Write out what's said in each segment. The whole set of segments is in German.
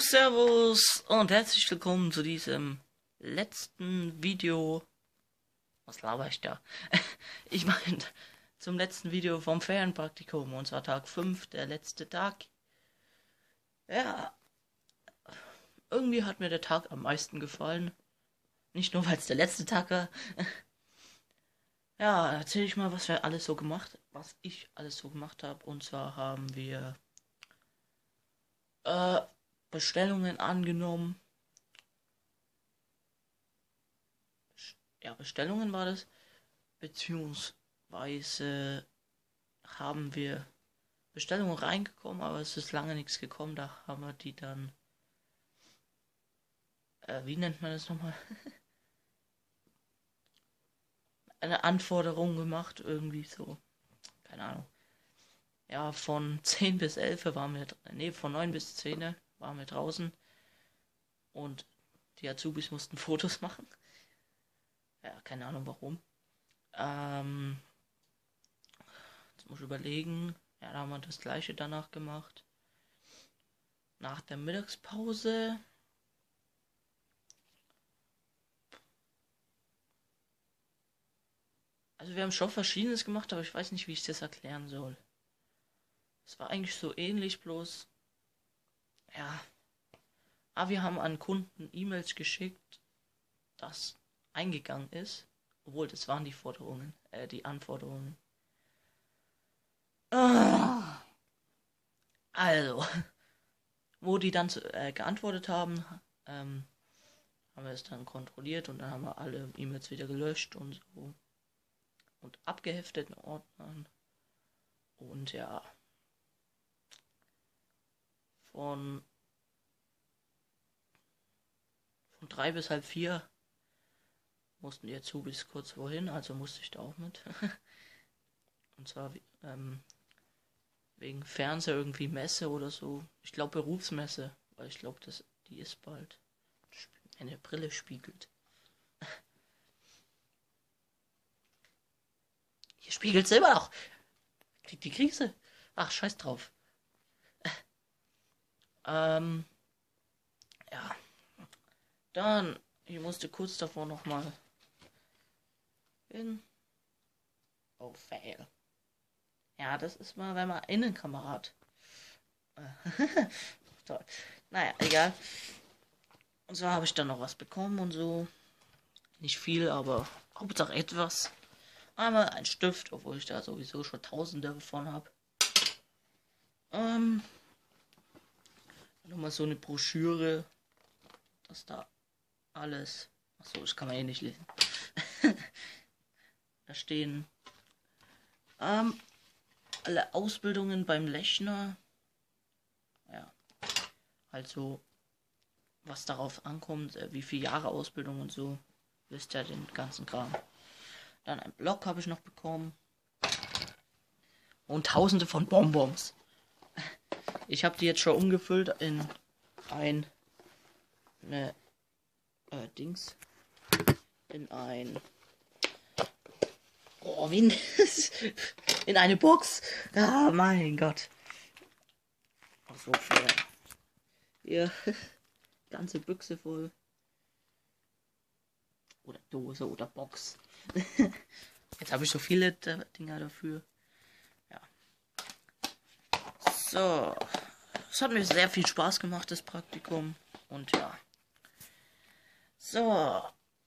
Servus und herzlich willkommen zu diesem letzten Video. Was laber ich da? Ich meine, zum letzten Video vom Ferienpraktikum, und zwar Tag 5, der letzte Tag. Ja, irgendwie hat mir der Tag am meisten gefallen. Nicht nur, weil es der letzte Tag war. Ja, erzähl ich mal, was ich alles so gemacht habe. Und zwar haben wir äh, Bestellungen angenommen. Ja, Bestellungen war das. Beziehungsweise haben wir Bestellungen reingekommen, aber es ist lange nichts gekommen. Da haben wir die dann, wie nennt man das nochmal? Eine Anforderung gemacht, irgendwie so. Keine Ahnung. Ja, von 10 bis 11 waren wir, von 9 bis 10 waren wir draußen. Und die Azubis mussten Fotos machen. Ja, keine Ahnung warum. Jetzt muss ich überlegen. Ja, da haben wir das gleiche danach gemacht. Nach der Mittagspause. Also wir haben schon Verschiedenes gemacht, aber ich weiß nicht, wie ich das erklären soll. Es war eigentlich so ähnlich, bloß... Ja. Aber wir haben an Kunden E-Mails geschickt, das eingegangen ist. Obwohl, das waren die Anforderungen. Also, wo die dann geantwortet haben, haben wir es dann kontrolliert und dann haben wir alle E-Mails wieder gelöscht und so. Und abgeheftet in Ordnern. Und ja. Von 3 bis halb 4 mussten die Azubis kurz wohin, also musste ich da auch mit. Und zwar wegen Fernseher irgendwie Messe oder so. Ich glaube Berufsmesse, weil ich glaube, die ist bald. Meine Brille spiegelt. Hier spiegelt es immer noch. Kriegt die Krise. Ach, scheiß drauf. Ja. Dann, ich musste kurz davor nochmal hin. Oh, fail. Ja, das ist mal, wenn man Innenkamera hat. Toll. Naja, egal. Und zwar habe ich dann noch was bekommen und so. Nicht viel, aber Hauptsache etwas. Einmal ein Stift, obwohl ich da sowieso schon Tausende davon habe. Nochmal so eine Broschüre, dass da alles... Achso, das kann man eh nicht lesen. Da stehen alle Ausbildungen beim Lechner. Ja, also was darauf ankommt, wie viele Jahre Ausbildung und so. Wisst ihr den ganzen Kram. Dann ein Block habe ich noch bekommen. Und tausende von Bonbons. Ich habe die jetzt schon umgefüllt in in eine Box. Ah, mein Gott. Ach so fair. Hier, ganze Büchse voll. Oder Dose oder Box. Jetzt habe ich so viele Dinger dafür. Ja. So. Es hat mir sehr viel Spaß gemacht, das Praktikum. Und ja. So.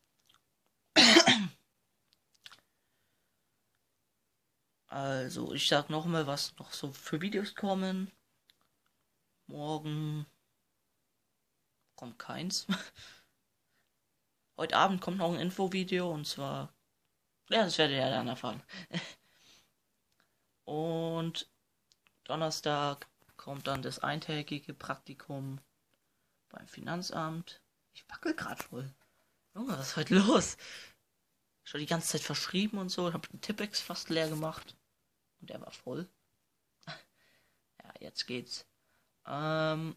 Also, ich sag nochmal, was noch so für Videos kommen. Morgen kommt keins. Heute Abend kommt noch ein Infovideo und zwar... Ja, das werdet ihr dann erfahren. Und Donnerstag kommt dann das eintägige Praktikum beim Finanzamt. Ich wackel gerade voll. Junge, was ist heute los? Schon die ganze Zeit verschrieben und so. Ich habe den Tippex fast leer gemacht. Und der war voll. Ja, jetzt geht's. Wo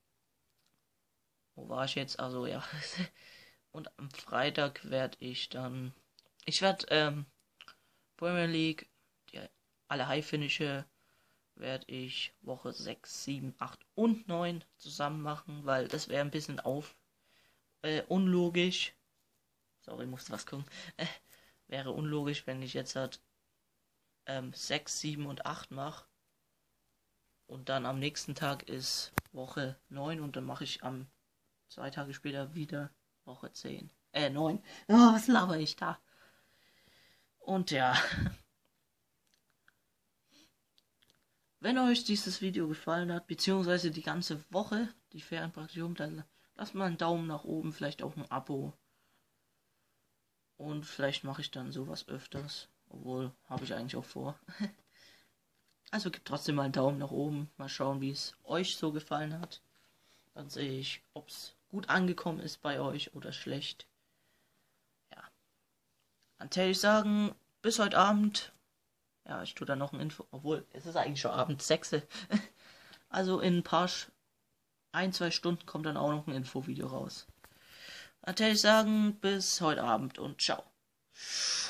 war ich jetzt? Also, ja. Und am Freitag werde ich dann... Ich werde Premier League, alle High-Finische werde ich Woche 6, 7, 8 und 9 zusammen machen, weil das wäre ein bisschen unlogisch. Sorry, musste was gucken. Wäre unlogisch, wenn ich jetzt halt 6, 7 und 8 mache. Und dann am nächsten Tag ist Woche 9 und dann mache ich am 2 Tage später wieder Woche 10. 9. Oh, was laber ich da? Und ja. Wenn euch dieses Video gefallen hat, beziehungsweise die ganze Woche, die Ferienpraktikum, dann lasst mal einen Daumen nach oben, vielleicht auch ein Abo. Und vielleicht mache ich dann sowas öfters. Obwohl, habe ich eigentlich auch vor. Also gebt trotzdem mal einen Daumen nach oben. Mal schauen, wie es euch so gefallen hat. Dann sehe ich, ob es gut angekommen ist bei euch oder schlecht. Ja. Dann täte ich sagen, bis heute Abend. Ja, ich tue da noch ein Info. Obwohl, es ist eigentlich schon Abend 6. Also in ein paar 1-2 Stunden kommt dann auch noch ein Infovideo raus. Dann täte ich sagen, bis heute Abend und ciao.